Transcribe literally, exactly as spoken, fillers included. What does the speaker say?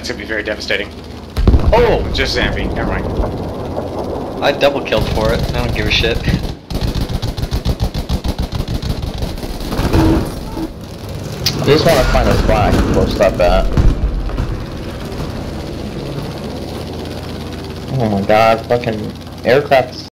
That's gonna be very devastating. Oh! Just Zambi, never mind. I double killed for it. I don't give a shit. I just want to find a spot I can post up at. Oh my god, fucking aircraft